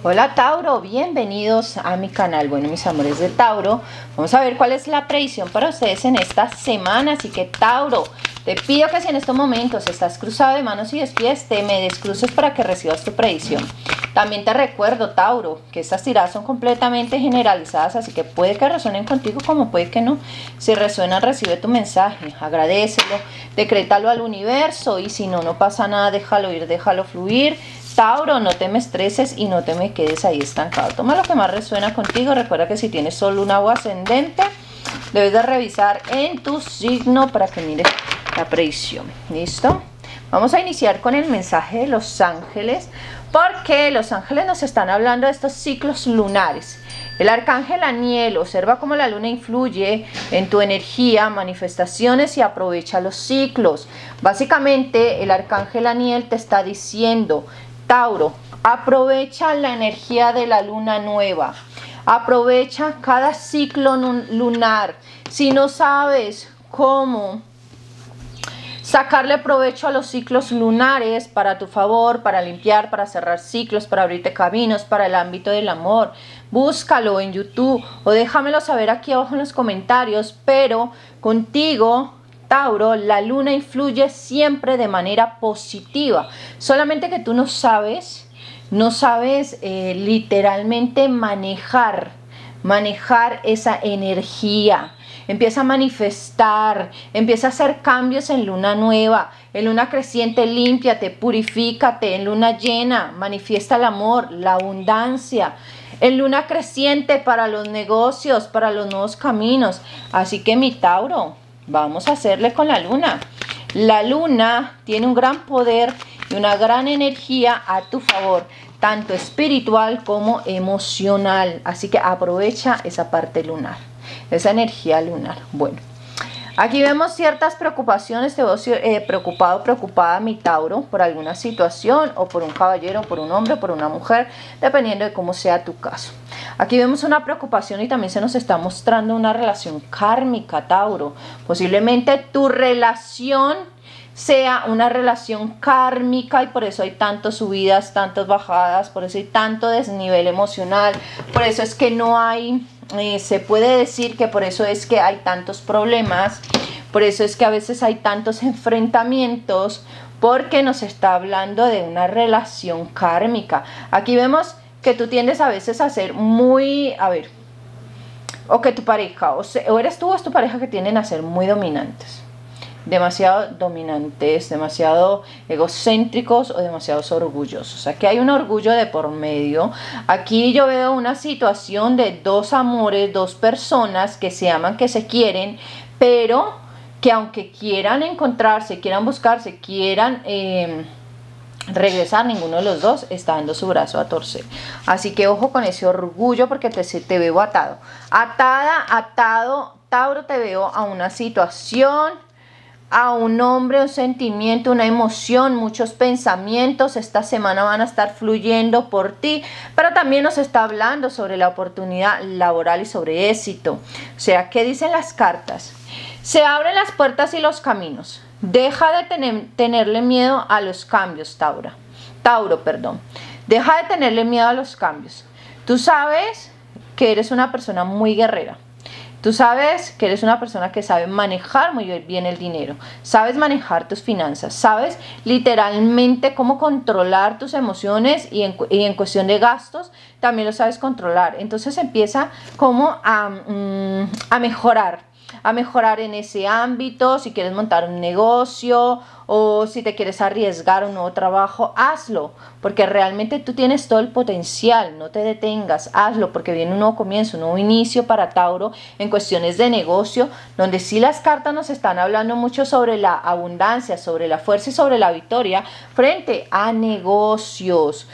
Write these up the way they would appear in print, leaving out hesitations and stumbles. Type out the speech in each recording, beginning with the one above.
Hola Tauro, bienvenidos a mi canal. Bueno, mis amores de Tauro, vamos a ver cuál es la predicción para ustedes en esta semana. Así que Tauro, te pido que si en estos momentos estás cruzado de manos y de pies, te me descruces para que recibas tu predicción. También te recuerdo, Tauro, que estas tiradas son completamente generalizadas, así que puede que resuenen contigo como puede que no. Si resuenan, recibe tu mensaje, agradécelo, decrétalo al universo y si no, no pasa nada, déjalo ir, déjalo fluir. Tauro, no te me estreses y no te me quedes ahí estancado. Toma lo que más resuena contigo. Recuerda que si tienes sol, luna o ascendente, debes de revisar en tu signo para que mires la predicción. ¿Listo? Vamos a iniciar con el mensaje de los ángeles, porque los ángeles nos están hablando de estos ciclos lunares. El arcángel Aniel observa cómo la luna influye en tu energía, manifestaciones y aprovecha los ciclos. Básicamente, el arcángel Aniel te está diciendo: Tauro, aprovecha la energía de la luna nueva, aprovecha cada ciclo lunar. Si no sabes cómo sacarle provecho a los ciclos lunares para tu favor, para limpiar, para cerrar ciclos, para abrirte caminos, para el ámbito del amor, búscalo en YouTube o déjamelo saber aquí abajo en los comentarios. Pero contigo, Tauro, la luna influye siempre de manera positiva, solamente que tú no sabes literalmente manejar esa energía. Empieza a manifestar, empieza a hacer cambios en luna nueva, en luna creciente, límpiate, purifícate, en luna llena, manifiesta el amor, la abundancia, en luna creciente para los negocios, para los nuevos caminos. Así que mi Tauro, vamos a hacerle con la luna. La luna tiene un gran poder y una gran energía a tu favor, tanto espiritual como emocional. Así que aprovecha esa parte lunar, esa energía lunar. Bueno, aquí vemos ciertas preocupaciones. Te veo preocupado, preocupada, mi Tauro, por alguna situación, o por un caballero, por un hombre, por una mujer, dependiendo de cómo sea tu caso. Aquí vemos una preocupación y también se nos está mostrando una relación kármica, Tauro. Posiblemente tu relación sea una relación kármica y por eso hay tantas subidas, tantas bajadas, por eso hay tanto desnivel emocional, por eso es que no hay, se puede decir que por eso es que hay tantos problemas, por eso es que a veces hay tantos enfrentamientos, porque nos está hablando de una relación kármica. Aquí vemos que tú tiendes a veces a ser muy, o que tu pareja, o eres tú o es tu pareja, que tienden a ser muy dominantes. Demasiado dominantes, demasiado egocéntricos o demasiado orgullosos. Aquí hay un orgullo de por medio. Aquí yo veo una situación de dos amores, dos personas que se aman, que se quieren, pero que aunque quieran encontrarse, quieran buscarse, quieran regresar, ninguno de los dos está dando su brazo a torcer. Así que ojo con ese orgullo, porque te veo atado, atado, Tauro. Te veo a una situación, a un hombre, un sentimiento, una emoción, muchos pensamientos. Esta semana van a estar fluyendo por ti, pero también nos está hablando sobre la oportunidad laboral y sobre éxito. O sea, ¿qué dicen las cartas? Se abren las puertas y los caminos. Deja de tenerle miedo a los cambios, Tauro, perdón. Deja de tenerle miedo a los cambios. Tú sabes que eres una persona muy guerrera. Tú sabes que eres una persona que sabe manejar muy bien el dinero, sabes manejar tus finanzas, sabes literalmente cómo controlar tus emociones y en cuestión de gastos también lo sabes controlar. Entonces empieza como a mejorar en ese ámbito. Si quieres montar un negocio o si te quieres arriesgar a un nuevo trabajo, hazlo, porque realmente tú tienes todo el potencial. No te detengas, hazlo, porque viene un nuevo comienzo, un nuevo inicio para Tauro en cuestiones de negocio, donde sí las cartas nos están hablando mucho sobre la abundancia, sobre la fuerza y sobre la victoria frente a negocios,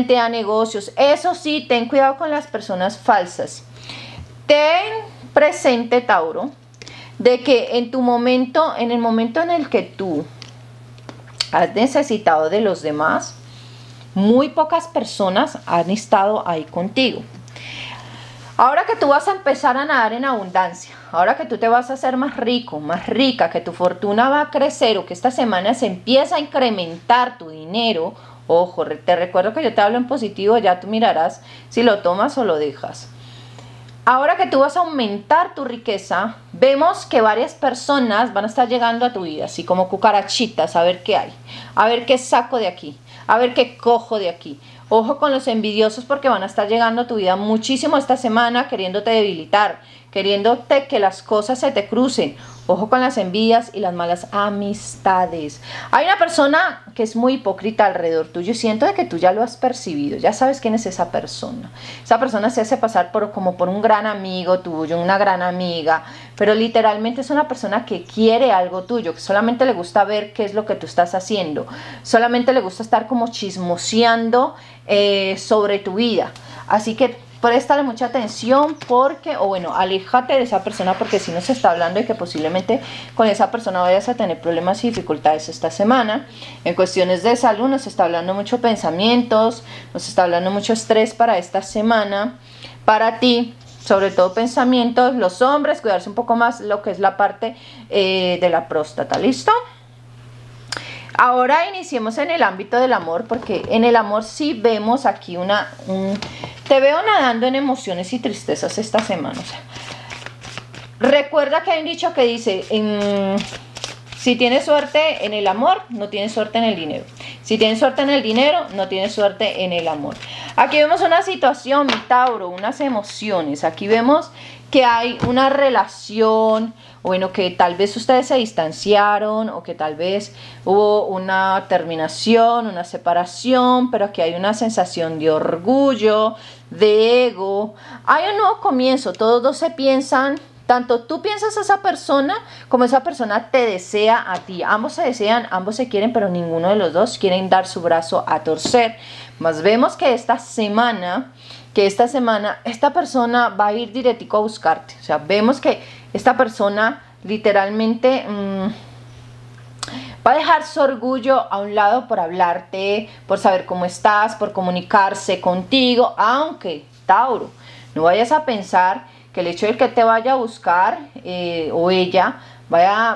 Eso sí, ten cuidado con las personas falsas. Ten presente, Tauro, de que en el momento en el que tú has necesitado de los demás, muy pocas personas han estado ahí contigo. Ahora que tú vas a empezar a nadar en abundancia, ahora que tú te vas a hacer más rico, más rica, que tu fortuna va a crecer, o que esta semana se empieza a incrementar tu dinero Ojo, te recuerdo que yo te hablo en positivo, ya tú mirarás si lo tomas o lo dejas. Ahora que tú vas a aumentar tu riqueza, vemos que varias personas van a estar llegando a tu vida, así como cucarachitas, a ver qué hay, a ver qué saco de aquí, a ver qué cojo de aquí. Ojo con los envidiosos porque van a estar llegando a tu vida muchísimo esta semana queriéndote debilitar, queriéndote que las cosas se te crucen. Ojo con las envidias y las malas amistades. Hay una persona que es muy hipócrita alrededor tuyo. Siento de que tú ya lo has percibido. Ya sabes quién es esa persona. Esa persona se hace pasar como por un gran amigo tuyo, una gran amiga. Pero literalmente es una persona que quiere algo tuyo, que solamente le gusta ver qué es lo que tú estás haciendo. Solamente le gusta estar como chismoseando sobre tu vida. Así que préstale mucha atención porque, o bueno, aléjate de esa persona porque si nos está hablando de que posiblemente con esa persona vayas a tener problemas y dificultades esta semana. En cuestiones de salud nos está hablando mucho pensamientos, nos está hablando mucho estrés para esta semana. Para ti, sobre todo pensamientos, los hombres, cuidarse un poco más lo que es la parte de la próstata, ¿listo? Ahora iniciemos en el ámbito del amor, porque en el amor sí vemos aquí te veo nadando en emociones y tristezas esta semana. O sea, recuerda que hay un dicho que dice, si tienes suerte en el amor, no tienes suerte en el dinero. Si tienes suerte en el dinero, no tienes suerte en el amor. Aquí vemos una situación, mi Tauro, unas emociones. Aquí vemos que hay una relación, bueno, que tal vez ustedes se distanciaron o que tal vez hubo una terminación, una separación, pero aquí hay una sensación de orgullo, de ego. Hay un nuevo comienzo, todos dos se piensan, tanto tú piensas a esa persona como esa persona te desea a ti. Ambos se desean, ambos se quieren, pero ninguno de los dos quieren dar su brazo a torcer. Más vemos que esta semana esta persona va a ir directico a buscarte. O sea, vemos que esta persona literalmente va a dejar su orgullo a un lado por hablarte, por saber cómo estás, por comunicarse contigo. Aunque, Tauro, no vayas a pensar que el hecho de que te vaya a buscar o ella vaya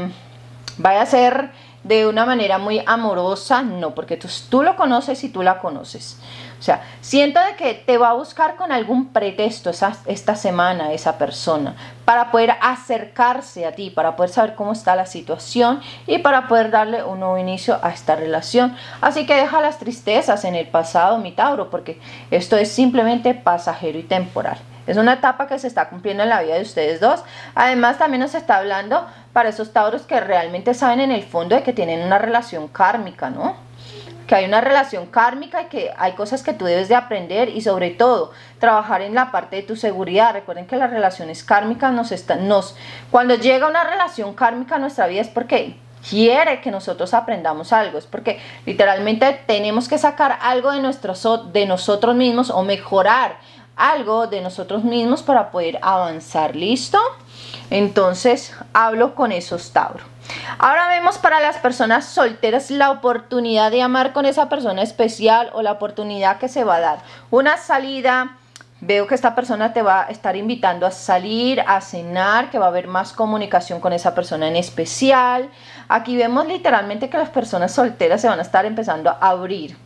a ser de una manera muy amorosa. No, porque tú lo conoces y tú la conoces. O sea, siento de que te va a buscar con algún pretexto esta semana esa persona para poder acercarse a ti, para poder saber cómo está la situación y para poder darle un nuevo inicio a esta relación. Así que deja las tristezas en el pasado, mi Tauro, porque esto es simplemente pasajero y temporal. Es una etapa que se está cumpliendo en la vida de ustedes dos. Además, también nos está hablando para esos Tauros que realmente saben en el fondo de que tienen una relación kármica, ¿no? Que hay una relación kármica y que hay cosas que tú debes de aprender y sobre todo trabajar en la parte de tu seguridad. Recuerden que las relaciones kármicas cuando llega una relación kármica a nuestra vida es porque quiere que nosotros aprendamos algo, es porque literalmente tenemos que sacar algo de nosotros mismos o mejorar algo de nosotros mismos para poder avanzar, ¿listo? Entonces hablo con esos Tauro. Ahora vemos para las personas solteras la oportunidad de amar con esa persona especial o la oportunidad que se va a dar. Una salida, veo que esta persona te va a estar invitando a salir, a cenar, que va a haber más comunicación con esa persona en especial. Aquí vemos literalmente que las personas solteras se van a estar empezando a abrir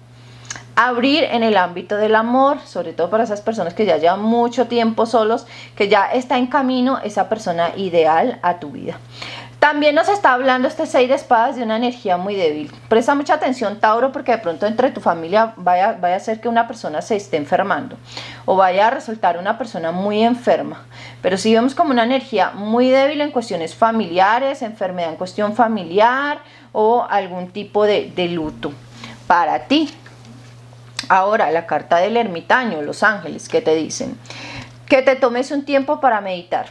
en el ámbito del amor, sobre todo para esas personas que ya llevan mucho tiempo solos, que ya está en camino esa persona ideal a tu vida. También nos está hablando este 6 de espadas de una energía muy débil. Presta mucha atención, Tauro, porque de pronto entre tu familia vaya a ser que una persona se esté enfermando o vaya a resultar una persona muy enferma. Pero si vemos como una energía muy débil en cuestiones familiares, enfermedad en cuestión familiar o algún tipo de luto para ti. Ahora, la carta del ermitaño, los ángeles, ¿qué te dicen? Que te tomes un tiempo para meditar.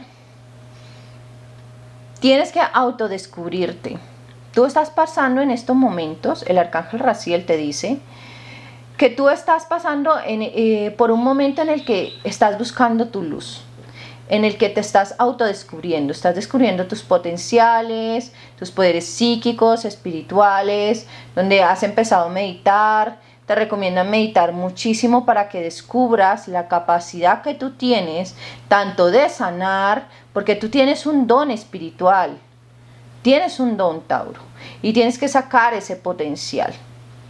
Tienes que autodescubrirte. Tú estás pasando en estos momentos, el arcángel Raziel te dice, que tú estás pasando por un momento en el que estás buscando tu luz, en el que te estás autodescubriendo, estás descubriendo tus potenciales, tus poderes psíquicos, espirituales, donde has empezado a meditar. Te recomiendan meditar muchísimo para que descubras la capacidad que tú tienes, tanto de sanar, porque tú tienes un don espiritual, tienes un don, Tauro, y tienes que sacar ese potencial.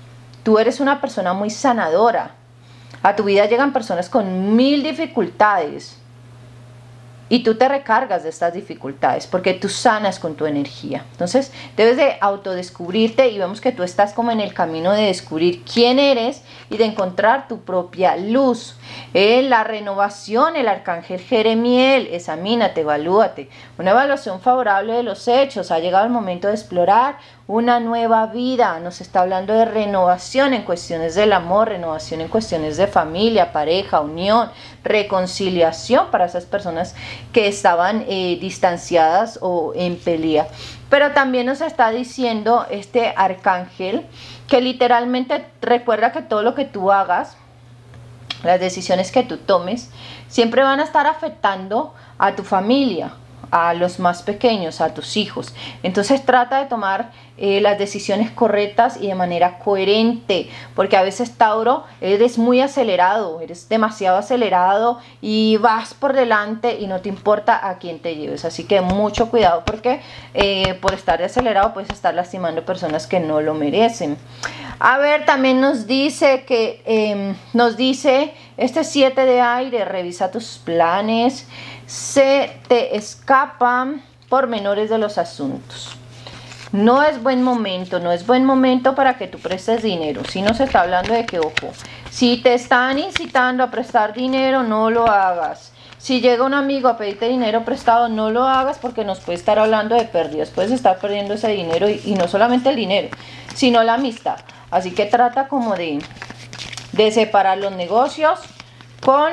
tú eres una persona muy sanadora. A tu vida llegan personas con 1000 dificultades y tú te recargas de estas dificultades porque tú sanas con tu energía. Entonces debes de autodescubrirte y vemos que tú estás como en el camino de descubrir quién eres y de encontrar tu propia luz. La renovación, el arcángel Jeremiel, examínate, evalúate. Una evaluación favorable de los hechos. Ha llegado el momento de explorar una nueva vida. Nos está hablando de renovación en cuestiones del amor, renovación en cuestiones de familia, pareja, unión, reconciliación para esas personas que estaban distanciadas o en pelea. Pero también nos está diciendo este arcángel que literalmente recuerda que todo lo que tú hagas, las decisiones que tú tomes, siempre van a estar afectando a tu familia, a los más pequeños, a tus hijos. Entonces trata de tomar las decisiones correctas y de manera coherente, porque a veces, Tauro, eres muy acelerado, eres demasiado acelerado y vas por delante y no te importa a quién te lleves. Así que mucho cuidado, porque por estar acelerado puedes estar lastimando personas que no lo merecen. A ver, también nos dice que este 7 de aire, revisa tus planes, se te escapan pormenores de los asuntos. No es buen momento, no es buen momento para que tú prestes dinero. Si nos está hablando de que, ojo, si te están incitando a prestar dinero, no lo hagas. Si llega un amigo a pedirte dinero prestado, no lo hagas, porque nos puede estar hablando de pérdidas. Puedes estar perdiendo ese dinero y no solamente el dinero, sino la amistad. Así que trata como de separar los negocios con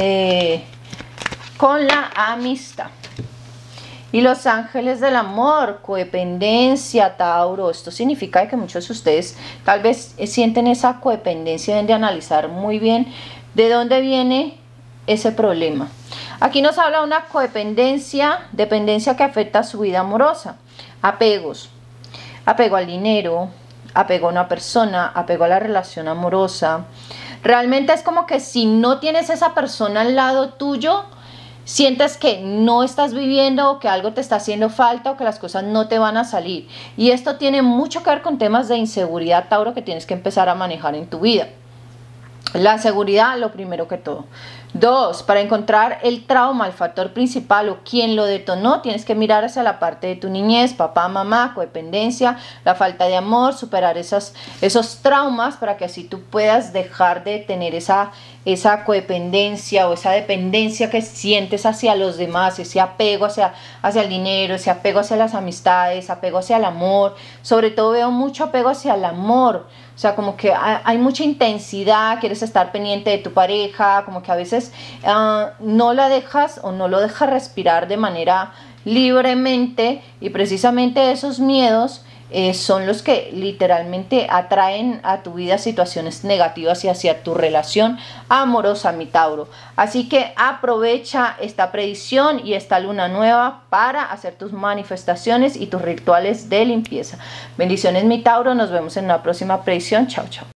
la amistad. Y los ángeles del amor, codependencia, Tauro. Esto significa que muchos de ustedes tal vez sienten esa codependencia. Deben de analizar muy bien de dónde viene ese problema. Aquí nos habla de una dependencia que afecta a su vida amorosa. Apegos, apego al dinero, apego a una persona, apego a la relación amorosa. Realmente es como que si no tienes esa persona al lado tuyo, sientes que no estás viviendo, o que algo te está haciendo falta, o que las cosas no te van a salir. Y esto tiene mucho que ver con temas de inseguridad, Tauro, que tienes que empezar a manejar en tu vida. La seguridad, lo primero que todo. 2, para encontrar el trauma, el factor principal o quien lo detonó, tienes que mirar hacia la parte de tu niñez, papá, mamá, codependencia, la falta de amor, superar esos traumas para que así tú puedas dejar de tener esa codependencia o esa dependencia que sientes hacia los demás, ese apego hacia el dinero, ese apego hacia las amistades, apego hacia el amor. Sobre todo veo mucho apego hacia el amor. O sea, como que hay mucha intensidad, quieres estar pendiente de tu pareja, como que a veces no la dejas o no lo dejas respirar de manera libremente, y precisamente esos miedos son los que literalmente atraen a tu vida situaciones negativas y hacia tu relación amorosa, mi Tauro. Así que aprovecha esta predicción y esta luna nueva para hacer tus manifestaciones y tus rituales de limpieza. Bendiciones, mi Tauro. Nos vemos en una próxima predicción. Chao, chao.